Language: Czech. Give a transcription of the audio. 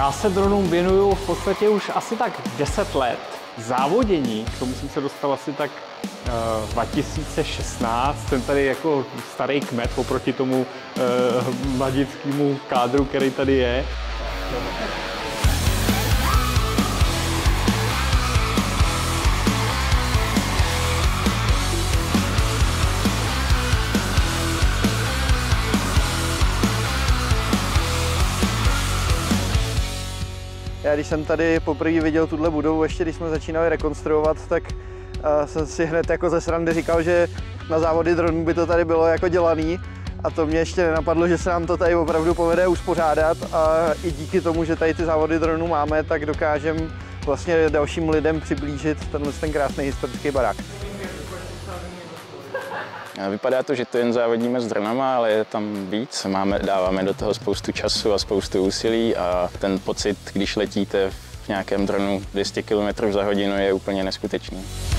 Já se dronům věnuju v podstatě už asi tak 10 let. Závodění, k tomu jsem se dostal asi tak 2016. Jsem tady jako starý kmet oproti tomu mladickému kádru, který tady je. Já když jsem tady poprvé viděl tuhle budovu, ještě když jsme začínali rekonstruovat, tak jsem si hned jako ze srandy říkal, že na závody dronů by to tady bylo jako dělaný. A to mě ještě nenapadlo, že se nám to tady opravdu povede uspořádat a i díky tomu, že tady ty závody dronů máme, tak dokážeme vlastně dalším lidem přiblížit ten krásný historický barák. Vypadá to, že to jen závodíme s dronama, ale je tam víc. Dáváme do toho spoustu času a spoustu úsilí a ten pocit, když letíte v nějakém dronu 200 km za hodinu, je úplně neskutečný.